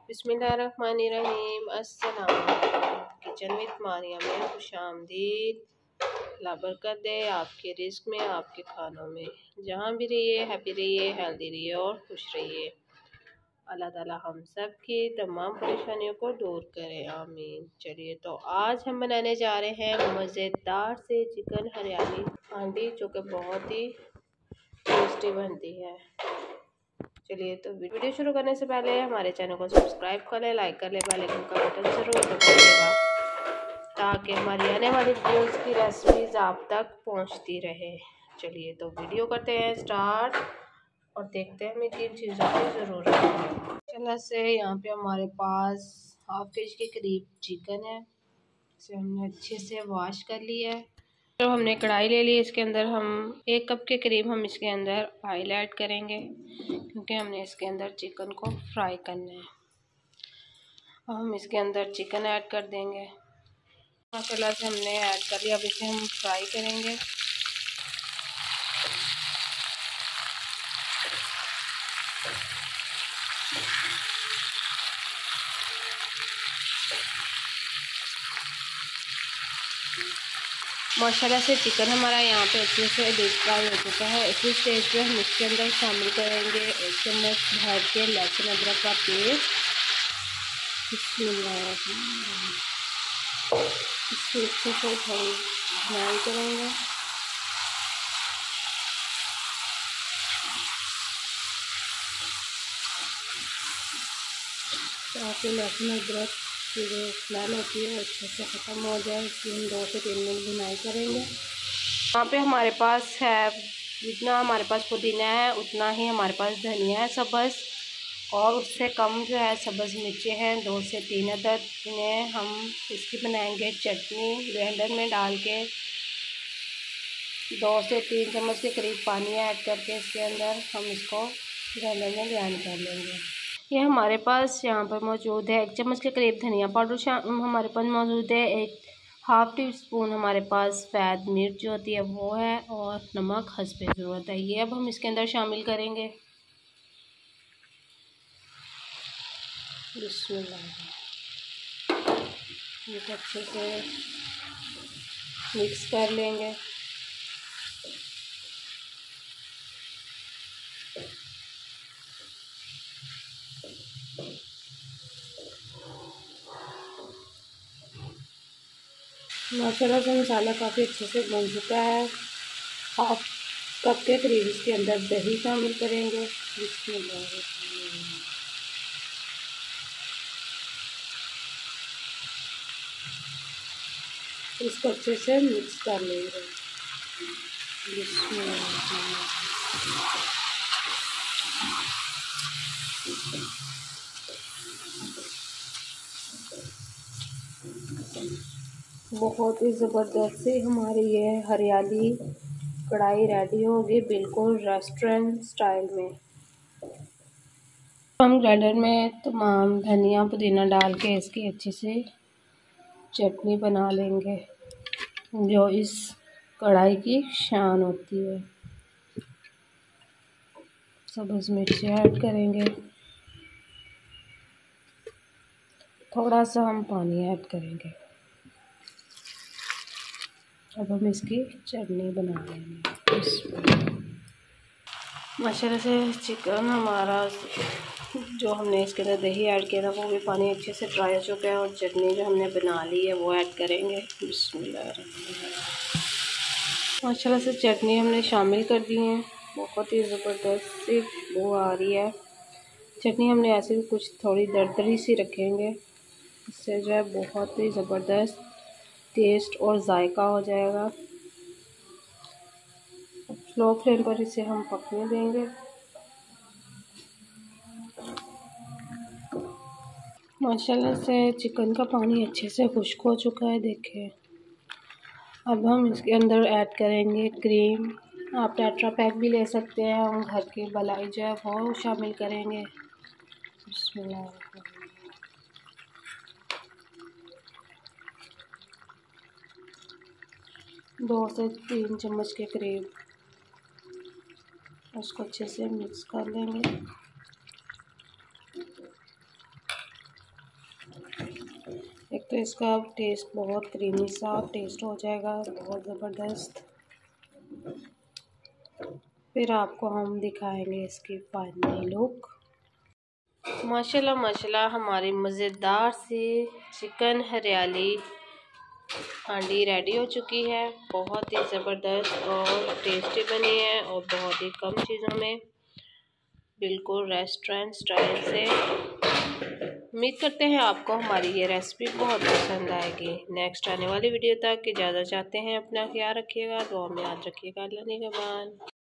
बिस्मिल्लाहिर्रहमानिर्रहीम। अस्सलाम वालेकुम। किचन विद मारिया में खुशामदीद। अल्लाह बरकत दे आपके रिस्क में, आपके खानों में। जहाँ भी रहिए हैप्पी रहिए, हेल्दी रहिए और खुश रहिए। अल्लाह ताला हम सब की तमाम परेशानियों को दूर करे, आमीन। चलिए तो आज हम बनाने जा रहे हैं मज़ेदार से चिकन हरियाली हांडी, जो कि बहुत ही टेस्टी बनती है। चलिए तो वीडियो शुरू करने से पहले हमारे चैनल को सब्सक्राइब कर ले, लाइक कर ले, बेल आइकन का बटन ज़रूर दबाइएगा ताकि हमारी आने वाली वीडियोस की रेसिपीज़ आप तक पहुंचती रहे। चलिए तो वीडियो करते हैं स्टार्ट और देखते हैं हमें किन चीज़ों की ज़रूरत है। चला से यहाँ पे हमारे पास हाफ केजी के करीब चिकन है। इसे हमने अच्छे से वॉश कर लिया है। तो हमने कढ़ाई ले ली, इसके अंदर हम 1 कप के करीब हम इसके अंदर ऑयल ऐड करेंगे, क्योंकि हमने इसके अंदर चिकन को फ्राई करना है। अब हम इसके अंदर चिकन ऐड कर देंगे। मसाला से हमने ऐड कर लिया, अब इसे हम फ्राई करेंगे। माशाल्लाह से चिकन हमारा यहाँ पे अच्छे से डीप फ्राई हो चुका है। इसी स्टेज पे हम इसके अंदर शामिल करेंगे 1 चम्मच भर के लहसुन अदरक का पेस्ट। इसको अच्छे से थोड़ी फ्राई करेंगे। ताकि लहसुन अदरक की जो स्मेल होती है अच्छे से ख़त्म हो जाए। इसकी हम 2 से 3 मिनट भुनाई करेंगे। यहाँ पे हमारे पास है, जितना हमारे पास पुदीना है उतना ही हमारे पास धनिया है सब्ज़, और उससे कम जो है सब्ज़ मिर्चें हैं 2 से 3 अदद। इन्हें हम इसकी बनाएंगे चटनी। ब्लेंडर में डाल के 2 से 3 चम्मच के करीब पानी ऐड करके इसके अंदर हम इसको ब्लेंडर में ग्राइंड कर लेंगे। ये हमारे पास यहाँ पर मौजूद है 1 चम्मच के करीब धनिया पाउडर हमारे पास मौजूद है। 1 हाफ़ टी स्पून हमारे पास सफ़ेद मिर्च जो होती है वो है, और नमक हस्बे ज़रूरत है। ये अब हम इसके अंदर शामिल करेंगे। बिस्मिल्लाह। इसे अच्छे से मिक्स कर लेंगे। माशाल्लाह से मसाला काफ़ी अच्छे से बन चुका है। 1/2 कप के करीब इसके अंदर दही शामिल करेंगे। इसको अच्छे से मिक्स कर लेंगे। बहुत ही ज़बरदस्त से हमारी ये हरियाली कढ़ाई रेडी होगी, बिल्कुल रेस्टोरेंट स्टाइल में। हम ग्राइंडर में तमाम धनिया पुदीना डाल के इसकी अच्छी से चटनी बना लेंगे, जो इस कढ़ाई की शान होती है। सब्ज़ मिर्ची ऐड करेंगे, थोड़ा सा हम पानी ऐड करेंगे। अब हम इसकी चटनी बना लेंगे। माशाल्लाह से चिकन हमारा जो हमने इसके अंदर दही ऐड किया था वो भी पानी अच्छे से ड्राई हो चुका है, और चटनी जो हमने बना ली है वो ऐड करेंगे। बिस्मिल्लाह। माशाल्लाह से चटनी हमने शामिल कर दी है। बहुत ही ज़बरदस्त सी वो आ रही है। चटनी हमने ऐसे कुछ थोड़ी दरदरी सी रखेंगे, इससे जो है बहुत ही ज़बरदस्त टेस्ट और जायका हो जाएगा। स्लो फ्लेम पर इसे हम पकने देंगे। माशाल्लाह से चिकन का पानी अच्छे से खुश्क हो चुका है, देखिए। अब हम इसके अंदर ऐड करेंगे क्रीम। आप टेट्रा पैक भी ले सकते हैं, और घर की मलाई जो है वो शामिल करेंगे। बिस्मिल्लाह। 2 से 3 चम्मच के करीब उसको अच्छे से मिक्स कर लेंगे। तो इसका टेस्ट बहुत क्रीमी सा टेस्ट हो जाएगा, बहुत ज़बरदस्त। फिर आपको हम दिखाएंगे इसकी फाइनली लुक। माशाल्लाह माशाल्लाह हमारी मज़ेदार सी चिकन हरियाली हांडी रेडी हो चुकी है। बहुत ही ज़बरदस्त और टेस्टी बनी है और बहुत ही कम चीज़ों में, बिल्कुल रेस्टोरेंट स्टाइल से। उम्मीद करते हैं आपको हमारी ये रेसिपी बहुत पसंद आएगी। नेक्स्ट आने वाली वीडियो तक इजाज़त चाहते हैं। अपना ख्याल रखिएगा, दुआ में याद रखिएगा। अल्लाह निगहबान।